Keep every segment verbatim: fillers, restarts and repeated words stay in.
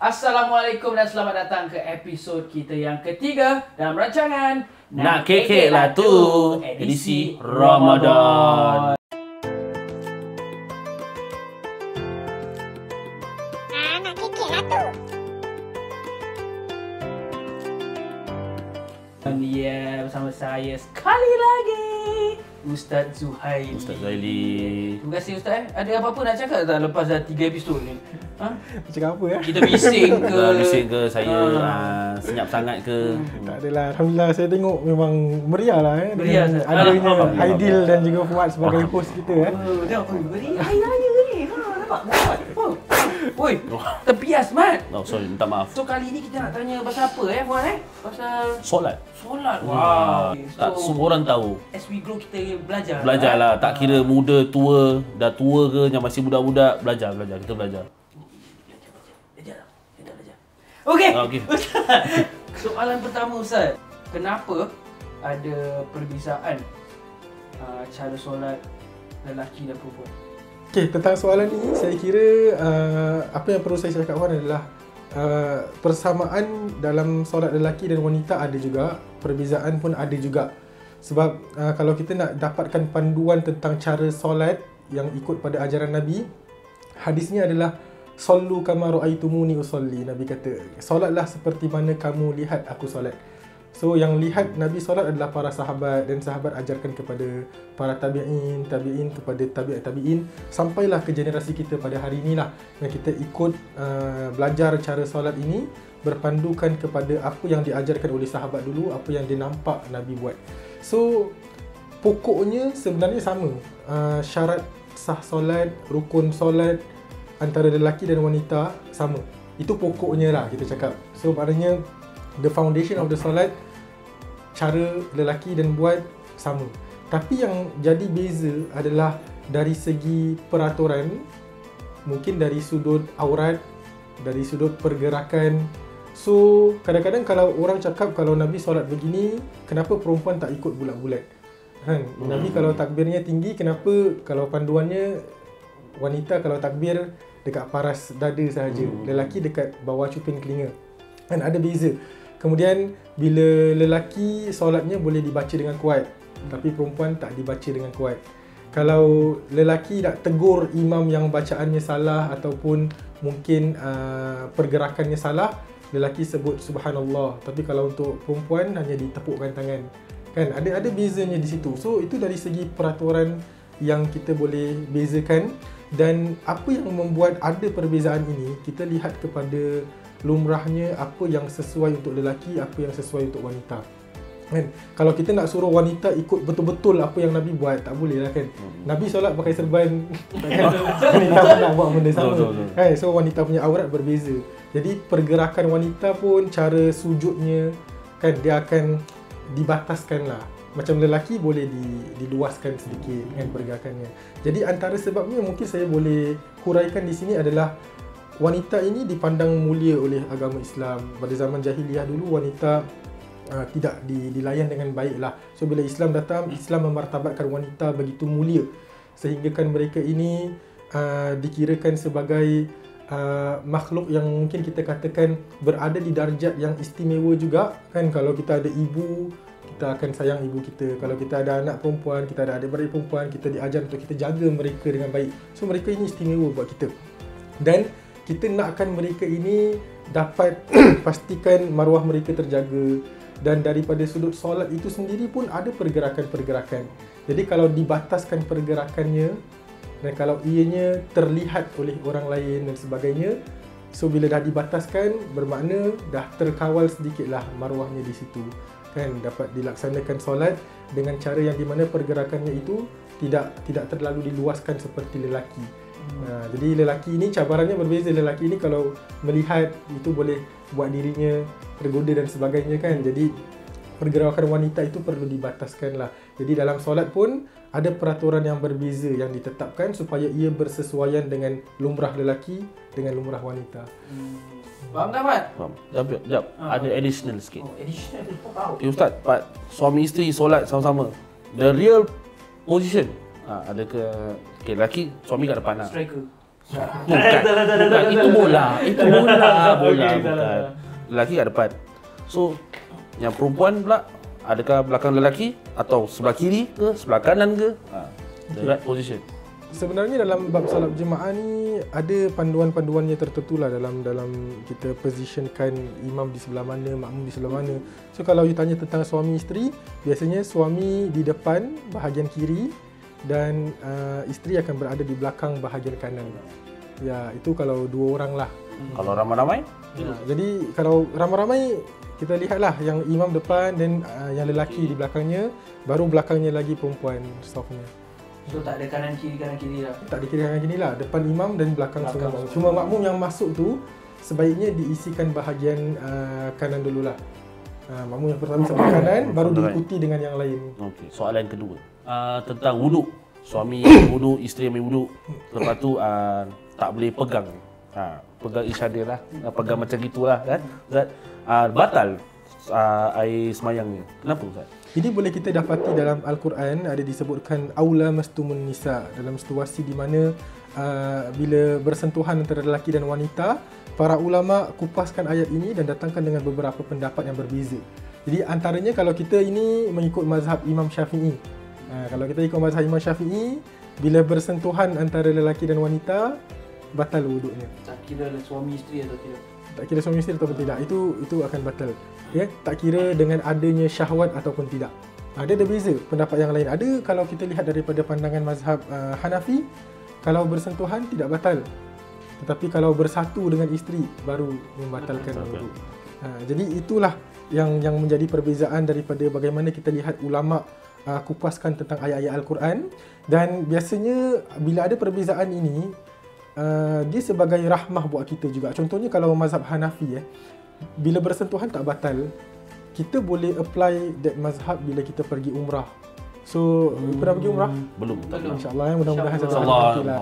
Assalamualaikum dan selamat datang ke episod kita yang ketiga dalam rancangan Nak Kekek Lah Tu, edisi Ramadan. Ah, nak kekek lah tu. Dan ya, bersama saya sekali lagi Ustaz Zuhaili. Ustaz Zuhaili. Terima kasih Ustaz. Eh. Ada apa-apa nak cakap tak lepas dah tiga episod ni? Ha? Cakap apa ya? Kita bising ke? Dah bising ke saya Ah. uh, senyap sangat ke? Hmm. Tak adalah. Alhamdulillah saya tengok memang meriah lah eh. Meriah, Dengan Ustaz. adanya Alhamdulillah. Aidil dan juga Fuad sebagai host kita eh. Oh, tengok. Oh, beri hari raya ni. Ha, nampak? Nampak? Oh. Oi, terbias mat. Oh, sorry, minta maaf. So kali ni kita nak tanya pasal apa eh, Fuad eh? Pasal Solat. solat. Wah. Wow. Tak semua orang tahu. As we grow kita belajar. Belajarlah, tak kira muda, tua, dah tua ke, yang masih budak-budak, belajar, belajar, kita belajar. Belajar lah. Kita belajar. Okey. Ah, okey. Ustaz. Soalan pertama Ustaz. Kenapa ada perbezaan uh, cara solat lelaki dan perempuan? Okey, tentang soalan ni saya kira uh, apa yang perlu saya cakapkan adalah uh, persamaan dalam solat lelaki dan wanita ada juga, perbezaan pun ada juga. Sebab uh, kalau kita nak dapatkan panduan tentang cara solat yang ikut pada ajaran Nabi, hadisnya adalah sallu kama raaitumuni usolli. Nabi kata, solatlah seperti mana kamu lihat aku solat. So yang lihat Nabi solat adalah para sahabat, dan sahabat ajarkan kepada para tabi'in, tabi'in kepada tabi'at tabi'in, sampailah ke generasi kita pada hari inilah yang kita ikut uh, belajar cara solat ini berpandukan kepada apa yang diajarkan oleh sahabat dulu, apa yang dia nampak Nabi buat. So pokoknya sebenarnya sama, uh, syarat sah solat, rukun solat antara lelaki dan wanita sama. Itu pokoknya lah kita cakap. So maknanya the foundation of the solat, cara lelaki dan buat sama. Tapi yang jadi beza adalah dari segi peraturan, mungkin dari sudut aurat, dari sudut pergerakan. So kadang-kadang kalau orang cakap kalau Nabi solat begini, kenapa perempuan tak ikut bulat-bulat? Kan? Hmm. Nabi kalau takbirnya tinggi, kenapa kalau panduannya wanita kalau takbir dekat paras dada sahaja, hmm. lelaki dekat bawah cuping telinga? Kan ada beza. Kemudian bila lelaki solatnya boleh dibaca dengan kuat, tapi perempuan tak dibaca dengan kuat. Kalau lelaki nak tegur imam yang bacaannya salah ataupun mungkin uh, pergerakannya salah, lelaki sebut subhanallah, tapi kalau untuk perempuan hanya ditepukkan tangan. Kan ada ada bezanya di situ. So itu dari segi peraturan yang kita boleh bezakan. Dan apa yang membuat ada perbezaan ini, kita lihat kepada lumrahnya apa yang sesuai untuk lelaki, apa yang sesuai untuk wanita. Kan? Kalau kita nak suruh wanita ikut betul-betul apa yang Nabi buat, tak boleh lah kan. Hmm. Nabi solat pakai serban, kan? Wanita pun nak buat benda sama. Betul, betul. Kan? So wanita punya aurat berbeza. Jadi pergerakan wanita pun, cara sujudnya, kan, dia akan dibataskan lah. Macam lelaki boleh di, diluaskan sedikit kan pergerakannya. Jadi antara sebabnya mungkin saya boleh huraikan di sini adalah wanita ini dipandang mulia oleh agama Islam. Pada zaman jahiliyah dulu wanita uh, tidak di, dilayan dengan baik lah. So bila Islam datang, Islam memartabatkan wanita begitu mulia, sehinggakan mereka ini uh, dikirakan sebagai uh, makhluk yang mungkin kita katakan berada di darjat yang istimewa juga kan. Kalau kita ada ibu, kita akan sayang ibu kita. Kalau kita ada anak perempuan, kita ada adik-beradik perempuan, kita diajar untuk kita jaga mereka dengan baik. So mereka ini istimewa buat kita. Dan kita nakkan mereka ini dapat pastikan maruah mereka terjaga. Dan daripada sudut solat itu sendiri pun ada pergerakan-pergerakan. Jadi kalau dibataskan pergerakannya dan kalau ianya terlihat oleh orang lain dan sebagainya, so bila dah dibataskan, bermakna dah terkawal sedikitlah maruahnya di situ. Kan, dapat dilaksanakan solat dengan cara yang di mana pergerakannya itu tidak tidak terlalu diluaskan seperti lelaki. Hmm. Ha, jadi lelaki ini cabarannya berbeza. Lelaki ini kalau melihat itu boleh buat dirinya tergoda dan sebagainya kan. Jadi pergerakan wanita itu perlu dibataskan lah. Jadi dalam solat pun ada peraturan yang berbeza yang ditetapkan supaya ia bersesuaian dengan lumrah lelaki dengan lumrah wanita. Hmm. Faham tak, Mat? Faham. Jap, jap, jap. Ha. Ada additional sikit. Oh, additional tu tahu. Eh Ustaz, part suami isteri solat sama-sama, the real position, ha, ada ke okay, lelaki, suami kat depan lah. Striker. Bukan, bukan. Itu bola. Itu bola. Bola, Okey, bukan. salah. Lelaki kat depan. So, yang perempuan pula, adakah belakang lelaki atau sebelah kiri ke, sebelah kanan ke? Ha, the right position. Sebenarnya dalam bab solat berjemaah ni ada panduan-panduannya tertentu lah dalam dalam kita positionkan imam di sebelah mana, makmum di sebelah mana. So kalau you tanya tentang suami isteri, biasanya suami di depan bahagian kiri dan uh, isteri akan berada di belakang bahagian kanan. Ya, itu kalau dua orang lah. Kalau ramai-ramai, Ya, jadi kalau ramai-ramai kita lihatlah yang imam depan dan uh, yang lelaki di belakangnya, baru belakangnya lagi perempuan softnya. So tak ada kanan kiri kanan kiri lah. Tak dikira gini lah, depan imam dan belakang, Belakang semua. semua. Cuma makmum yang masuk tu sebaiknya diisikan bahagian uh, kanan dululah. Uh, makmum yang pertama sebelah kanan, baru Alright. diikuti dengan yang lain. okey. Soalan kedua. Uh, tentang wuduk. Suami ambil wuduk, isteri ambil wuduk. Lepas tu uh, tak boleh pegang. Ha, pegang isyadir lah. Uh, pegang macam gitulah kan. Ustaz, uh, batal uh, air semayang ni. Kenapa Ustaz? Ini boleh kita dapati dalam Al-Quran, ada disebutkan aula mastumun nisa, dalam situasi di mana uh, bila bersentuhan antara lelaki dan wanita, para ulama kupaskan ayat ini dan datangkan dengan beberapa pendapat yang berbeza. Jadi antaranya kalau kita ini mengikut mazhab Imam Syafi'i. Uh, kalau kita ikut mazhab Imam Syafi'i, bila bersentuhan antara lelaki dan wanita, batal wuduknya. Tak kira lah suami isteri atau tidak. Tak kira suami isteri ataupun tidak, itu itu akan batal. Ya, tak kira dengan adanya syahwat ataupun tidak. Ada ada beza pendapat yang lain. Ada kalau kita lihat daripada pandangan mazhab uh, Hanafi, kalau bersentuhan tidak batal. Tetapi kalau bersatu dengan isteri baru membatalkan Betul. wuduk. Ha, jadi itulah yang yang menjadi perbezaan daripada bagaimana kita lihat ulama uh, kupaskan tentang ayat-ayat Al-Quran, dan biasanya bila ada perbezaan ini uh, dia sebagai rahmah buat kita juga. Contohnya kalau mazhab Hanafi eh bila bersentuhan tak batal, kita boleh apply that mazhab bila kita pergi umrah. So, hmm. pernah pergi umrah? Belum. Tak pernah. InsyaAllah ya, mudah-mudahan satu hari Allah. nanti lah.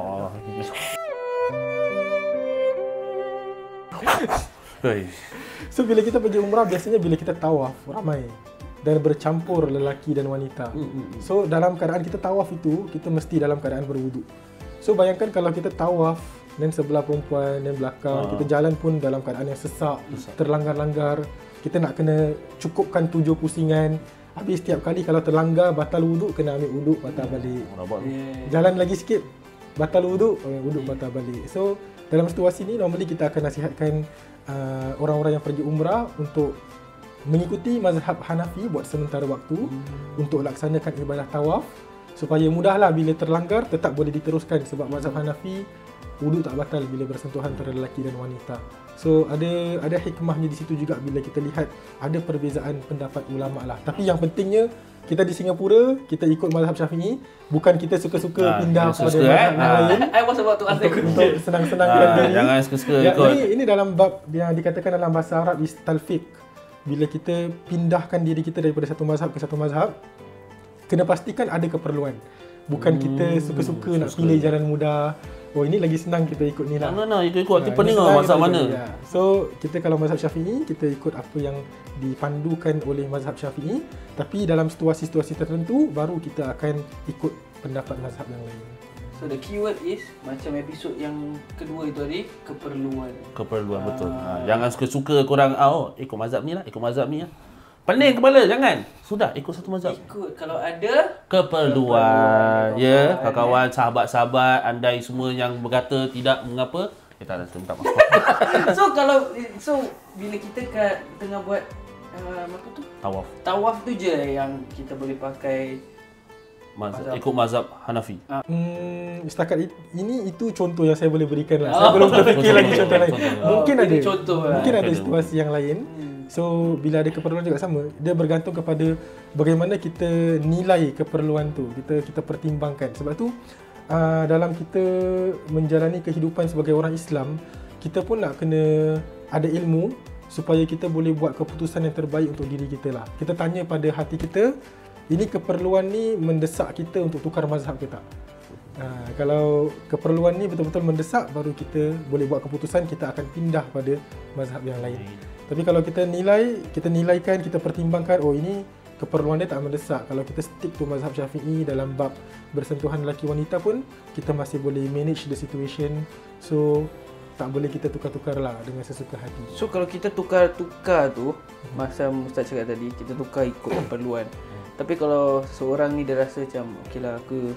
Hei. So, bila kita pergi umrah, biasanya bila kita tawaf, ramai dan bercampur lelaki dan wanita. So, dalam keadaan kita tawaf itu, kita mesti dalam keadaan berwuduk. So, bayangkan kalau kita tawaf dan sebelah perempuan dan belakang, Ah. kita jalan pun dalam keadaan yang sesak, terlanggar-langgar, kita nak kena cukupkan tujuh pusingan. Habis setiap kali kalau terlanggar, batal wuduk, kena ambil wuduk, batal balik. Rabak tu. Yeah. Jalan lagi sikit, batal wuduk, ambil wuduk, batal balik. So, dalam situasi ni, normally kita akan nasihatkan uh, orang-orang yang pergi umrah untuk mengikuti mazhab Hanafi buat sementara waktu hmm. untuk laksanakan ibadah tawaf, supaya mudahlah bila terlanggar tetap boleh diteruskan, sebab mazhab Hanafi wuduk tak batal bila bersentuhan antara lelaki dan wanita. So ada ada hikmahnya di situ juga bila kita lihat ada perbezaan pendapat ulama lah. Tapi yang pentingnya kita di Singapura, kita ikut mazhab Syafi'i, bukan kita suka-suka Ah, pindah kita kepada suka, mazhab eh? yang Ah. lain I was about to ask that untuk, question. untuk senang-senangkan Ah, diri. jangan suka-suka Ya, ikut. ini ini dalam bab yang dikatakan dalam bahasa Arab is talfiq. Bila kita pindahkan diri kita daripada satu mazhab ke satu mazhab, kena pastikan ada keperluan. Bukan kita suka-suka nak suka-suka. pilih jalan mudah. Oh, ini lagi senang kita ikut ni lah. Tak nak ikut-ikut. Nanti Ah, pening ini lah senang mazhab kita mana. ikut, ya. So, kita kalau mazhab Syafi'i, kita ikut apa yang dipandukan oleh mazhab Syafi'i. Tapi dalam situasi-situasi tertentu, baru kita akan ikut pendapat mazhab yang lain. So the keyword is macam episod yang kedua itu tadi, keperluan. Keperluan, betul. Ah. Ha, jangan suka-suka korang, ah, oh, ikut mazhab ni lah, ikut mazhab ni lah. Pening kepala, jangan. Sudah, ikut satu mazhab. Ikut kalau ada Keperluan. Keperluan, Ya, kawan. kawan-kawan, sahabat-sahabat, andai semua yang berkata tidak mengapa, kita dah minta maaf. so kalau so bila kita kat tengah buat uh, apa tu? Tawaf. Tawaf tu je yang kita boleh pakai Mazhab, Mazhab. ikut mazhab Hanafi. Hmm, setakat i- ini itu contoh yang saya boleh berikan lah. Oh. Saya belum terfikir Contoh, lagi contoh contoh, lain. contoh. Mungkin Oh, ada. ini contoh lah. Mungkin ada Ada. situasi yang lain. Hmm. So, bila ada keperluan juga sama. Dia bergantung kepada bagaimana kita nilai keperluan tu. Kita kita pertimbangkan. Sebab tu uh, dalam kita menjalani kehidupan sebagai orang Islam, kita pun nak kena ada ilmu supaya kita boleh buat keputusan yang terbaik untuk diri kita lah. Kita tanya pada hati kita, ini keperluan ni mendesak kita untuk tukar mazhab ke tak? Uh, kalau keperluan ni betul-betul mendesak, baru kita boleh buat keputusan kita akan pindah pada mazhab yang lain. Tapi kalau kita nilai, kita nilaikan, kita pertimbangkan, oh ini keperluan dia tak mendesak. Kalau kita stick to mazhab Syafi'i dalam bab bersentuhan lelaki wanita pun, kita masih boleh manage the situation. So tak boleh kita tukar-tukar lah dengan sesuka hati. So kalau kita tukar-tukar tu, masa Ustaz cakap tadi, kita tukar ikut keperluan. Tapi kalau seorang ni dia rasa macam, okey lah aku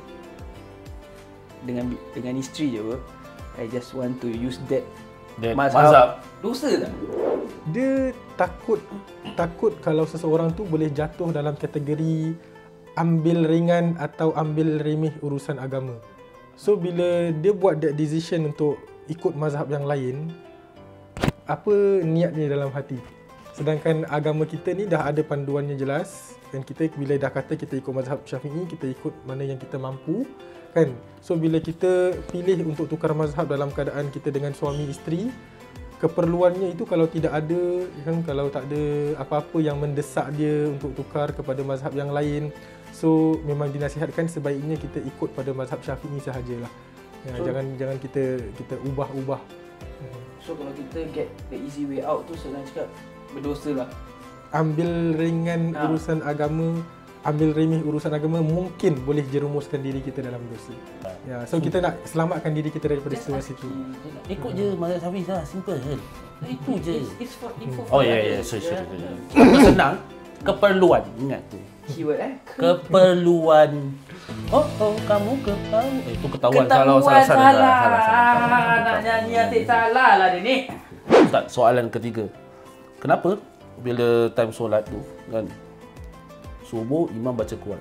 dengan dengan isteri je apa, I just want to use that Dan mazhab. mazhab. Dosa tak? Dia takut takut kalau seseorang tu boleh jatuh dalam kategori ambil ringan atau ambil remeh urusan agama. So bila dia buat that decision untuk ikut mazhab yang lain, apa niatnya dalam hati? Sedangkan agama kita ni dah ada panduannya jelas, dan kita bila dah kata kita ikut mazhab Syafi'i, kita ikut mana yang kita mampu, kan? So bila kita pilih untuk tukar mazhab dalam keadaan kita dengan suami isteri, keperluannya itu kalau tidak ada, kan, kalau tak ada apa-apa yang mendesak dia untuk tukar kepada mazhab yang lain, so memang dinasihatkan sebaiknya kita ikut pada mazhab Syafi'i sahajalah. Ya, So- jangan jangan kita kita ubah-ubah. So kalau kita get the easy way out tu, senang cakap berdosa lah. Ambil ringan Ha. urusan agama, ambil remeh urusan agama, mungkin boleh jerumuskan diri kita dalam dosa. Ya, so kita nak selamatkan diri kita daripada situasi itu. Ikut je mazhab Syafi'i lah, simple je. Itu je. It's, it's for info. Oh ya ya, sorry sorry. sorry. Senang, keperluan, ingat tu. Keyword eh. Keperluan. Oh, oh, kamu ketahuan. Eh, itu ketahuan, kalau Ketahuan salah salah salah. salah, salah, salah. Nak nyanyi atik salah lah dia ni. Ustaz, soalan ketiga. Kenapa bila time solat tu kan, subuh imam baca kuat,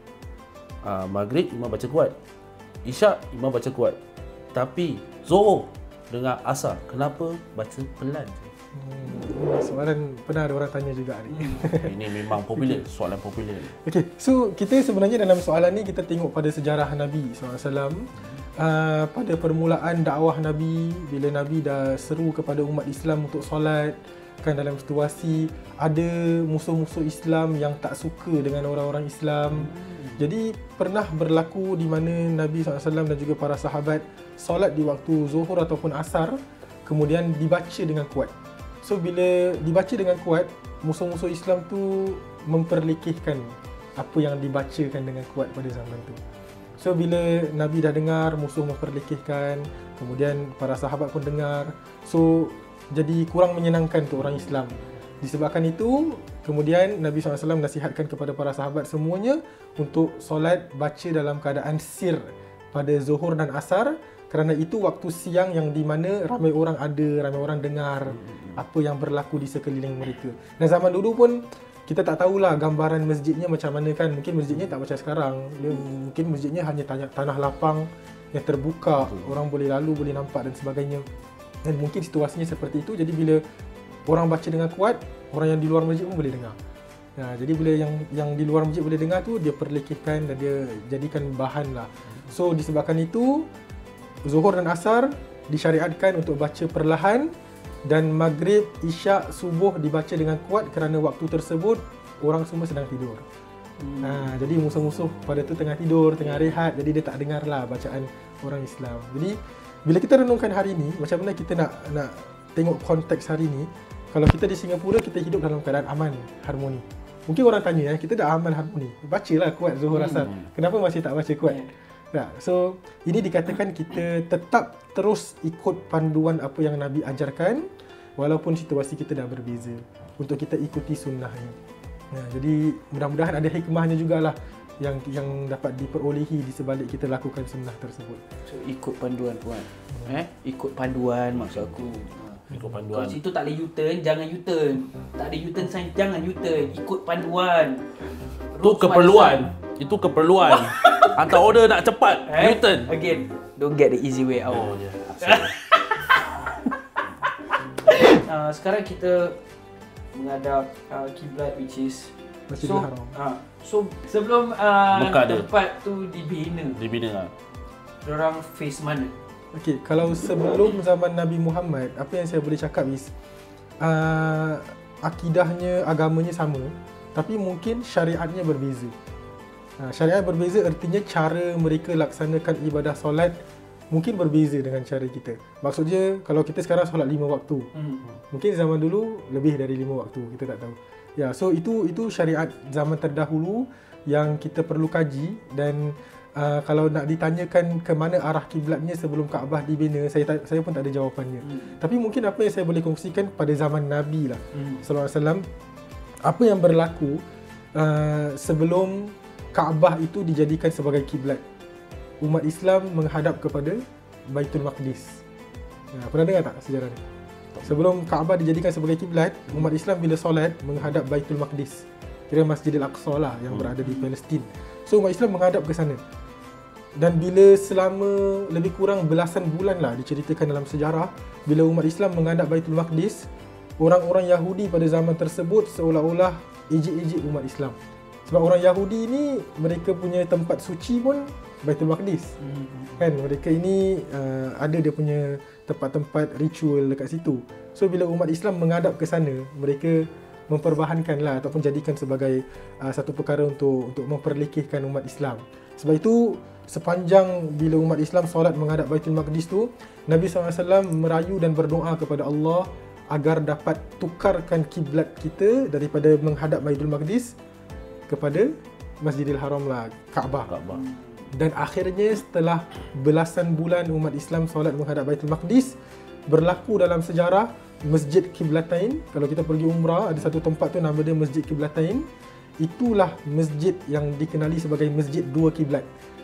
uh, maghrib imam baca kuat, isyak imam baca kuat, tapi Zuhur dengan asar kenapa baca pelan? Hmm, soalan pernah ada orang tanya juga ni. Ini memang popular, soalan popular. Okey, so kita sebenarnya dalam soalan ni kita tengok pada sejarah Nabi sallallahu alaihi wasallam. Uh, pada permulaan dakwah Nabi, bila Nabi dah seru kepada umat Islam untuk solat, kan, dalam situasi ada musuh-musuh Islam yang tak suka dengan orang-orang Islam. Jadi pernah berlaku di mana Nabi sallallahu alaihi wasallam dan juga para sahabat solat di waktu Zuhur ataupun Asar, kemudian dibaca dengan kuat. So bila dibaca dengan kuat, musuh-musuh Islam tu memperlekehkan apa yang dibacakan dengan kuat pada zaman tu. So bila Nabi dah dengar musuh memperlekehkan, kemudian para sahabat pun dengar, so jadi kurang menyenangkan untuk orang Islam. Disebabkan itu, kemudian Nabi sallallahu alaihi wasallam nasihatkan kepada para sahabat semuanya untuk solat baca dalam keadaan sir pada Zuhur dan Asar, kerana itu waktu siang yang di mana ramai orang ada, ramai orang dengar apa yang berlaku di sekeliling mereka. Dan zaman dulu pun kita tak tahulah gambaran masjidnya macam mana, kan. Mungkin masjidnya tak macam sekarang. Dia, mungkin masjidnya hanya tanah, tanah lapang yang terbuka, orang boleh lalu, boleh nampak dan sebagainya. Dan mungkin situasinya seperti itu. Jadi bila orang baca dengan kuat, orang yang di luar masjid pun boleh dengar. Nah, jadi bila yang yang di luar masjid boleh dengar tu, dia perlekehkan dan dia jadikan bahan lah. So disebabkan itu, Zuhur dan Asar disyariatkan untuk baca perlahan, dan Maghrib, Isyak, Subuh dibaca dengan kuat kerana waktu tersebut orang semua sedang tidur. Hmm. Ha, jadi musuh-musuh pada tu tengah tidur, tengah rehat, jadi dia tak dengar lah bacaan orang Islam. Jadi bila kita renungkan hari ni, macam mana kita nak nak tengok konteks hari ni, kalau kita di Singapura, kita hidup dalam keadaan aman, harmoni. Mungkin orang tanya, eh, kita dah aman, harmoni, bacalah kuat Zuhur Asar. Hmm. Kenapa masih tak baca kuat? Nah, so ini dikatakan kita tetap terus ikut panduan apa yang Nabi ajarkan walaupun situasi kita dah berbeza, untuk kita ikuti sunnahnya. Nah, jadi mudah-mudahan ada hikmahnya jugalah yang yang dapat diperolehi di sebalik kita lakukan sunnah tersebut. So ikut panduan puan. Eh, ikut panduan maksud aku. Ikut Kalau panduan. situ tak boleh U-turn, jangan U-turn. Tak ada U-turn sign, jangan U-turn. Ikut panduan. Itu keperluan. Itu keperluan. Hantar order nak cepat, Eh? U-turn. Again, don't get the easy way out. Oh ya. Uh, sekarang kita menghadap uh, kiblat, which is Masjidil so, Haram. uh, so sebelum uh, Mekah dia. tempat tu dibina, Dibina lah. orang face mana? Okey, kalau sebelum zaman Nabi Muhammad, apa yang saya boleh cakap is uh, akidahnya, agamanya sama, tapi mungkin syariatnya berbeza. Uh, syariat berbeza artinya cara mereka laksanakan ibadah solat mungkin berbeza dengan cara kita. Maksudnya kalau kita sekarang solat lima waktu, Hmm. mungkin zaman dulu lebih dari lima waktu, kita tak tahu. Ya, so itu itu syariat zaman terdahulu yang kita perlu kaji. Dan uh, kalau nak ditanyakan ke mana arah kiblatnya sebelum Kaabah dibina, saya ta- saya pun tak ada jawapannya. Hmm. Tapi mungkin apa yang saya boleh kongsikan pada zaman Nabi lah, Hmm. sallallahu alaihi wasallam, apa yang berlaku uh, sebelum Kaabah itu dijadikan sebagai kiblat. Umat Islam menghadap kepada Baitul Maqdis. Ya, pernah dengar tak sejarah ni? Sebelum Kaabah dijadikan sebagai kiblat, umat Islam bila solat menghadap Baitul Maqdis. Kira Masjidil Aqsa lah yang berada di Palestin. So umat Islam menghadap ke sana. Dan bila selama lebih kurang belasan bulan lah diceritakan dalam sejarah, bila umat Islam menghadap Baitul Maqdis, orang-orang Yahudi pada zaman tersebut seolah-olah ejek-ejek umat Islam. Sebab orang Yahudi ni mereka punya tempat suci pun Baitul Maqdis. Hmm. Kan mereka ini uh, ada dia punya tempat-tempat ritual dekat situ. So bila umat Islam menghadap ke sana, mereka memperbahankanlah ataupun jadikan sebagai uh, satu perkara untuk untuk memperlekehkan umat Islam. Sebab itu sepanjang bila umat Islam solat menghadap Baitul Maqdis tu, Nabi sallallahu alaihi wasallam merayu dan berdoa kepada Allah agar dapat tukarkan kiblat kita daripada menghadap Baitul Maqdis kepada Masjidil Haram lah, Kaabah. Kaabah. Dan akhirnya setelah belasan bulan umat Islam solat menghadap Baitul Maqdis, berlaku dalam sejarah Masjid Qiblatain. Kalau kita pergi umrah, ada satu tempat tu nama dia Masjid Qiblatain. Itulah masjid yang dikenali sebagai Masjid Dua Kiblat.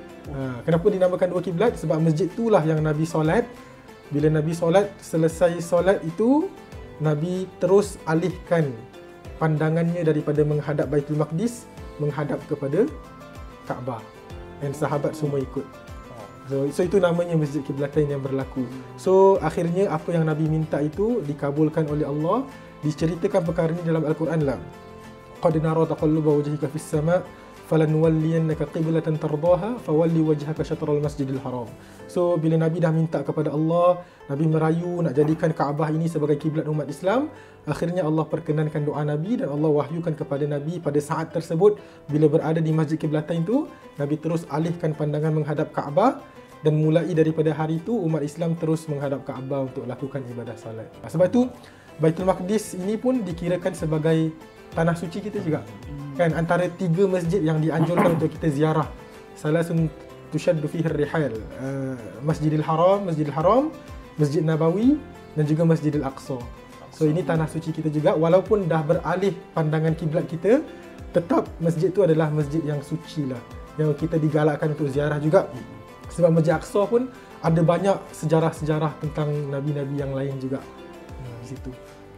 Ha, kenapa dinamakan Dua Kiblat? Sebab masjid itulah yang Nabi solat. Bila Nabi solat, selesai solat itu, Nabi terus alihkan pandangannya daripada menghadap Baitul Maqdis menghadap kepada Kaabah. Dan sahabat semua ikut. So, so itu namanya Masjid Qiblatain yang berlaku. So akhirnya apa yang Nabi minta itu dikabulkan oleh Allah. Diceritakan perkara ini dalam Al-Quran lah. Qad nara taqalluba wajhika fis sama' falanwalliyannaka qiblatan tardaha fawalli wajhaka syatral Masjidil Haram. So bila Nabi dah minta kepada Allah, Nabi merayu nak jadikan Kaabah ini sebagai kiblat umat Islam. Akhirnya Allah perkenankan doa Nabi dan Allah wahyukan kepada Nabi pada saat tersebut bila berada di Masjid Qiblatain itu, Nabi terus alihkan pandangan menghadap Kaabah. Dan mulai daripada hari itu umat Islam terus menghadap Kaabah untuk lakukan ibadah salat. Sebab itu Baitul Maqdis ini pun dikirakan sebagai tanah suci kita juga. Kan antara tiga masjid yang dianjurkan untuk kita ziarah. Salasun tushaddu fihi ar-rihal. Uh, Masjidil Haram, Masjidil Haram, Masjid Nabawi dan juga Masjidil Aqsa. So ini tanah suci kita juga, walaupun dah beralih pandangan kiblat kita, tetap masjid tu adalah masjid yang suci lah, yang kita digalakkan untuk ziarah juga. Sebab Masjid Aqsa pun ada banyak sejarah-sejarah tentang nabi-nabi yang lain juga hmm, di situ.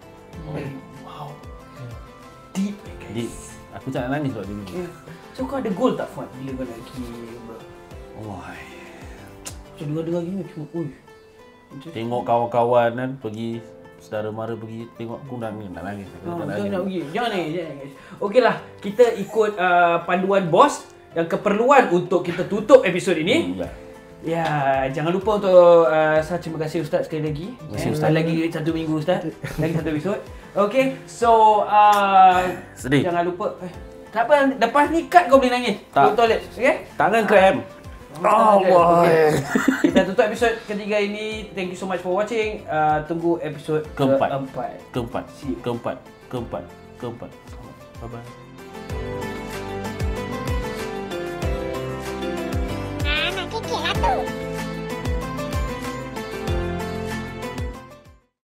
Wow. Deep guys. Jadi aku tak nak nangis sebab dia ni. Yeah. So kau ada goal tak Fuad bila kau nak pergi umrah? Wah. Macam dengar-dengar gini cuma ui. Tengok kawan-kawan kan pergi, saudara mara pergi, tengok aku nak nangis, nak nangis. Aku Oh, tak jangan nak nangis. pergi. Jangan ni, jangan guys. Okeylah, kita ikut uh, panduan bos yang keperluan untuk kita tutup episod ini. Hmm, dah. Ya, jangan lupa untuk uh, saya terima kasih Ustaz sekali lagi. Terima kasih, Eh, Ustaz. Lagi satu minggu Ustaz. Lagi satu episod. Okay, so uh, Sedih. jangan lupa. Eh, tak apa, lepas ni cut kau boleh nangis. Tak. Go toilet, okay? Tangan krem. Allah. Okay. Kita tutup episod ketiga ini. Thank you so much for watching. Uh, tunggu episod Keempat. keempat. Keempat. See you. Keempat. Keempat. Keempat. Bye bye. Ah, nak kekek lah tu.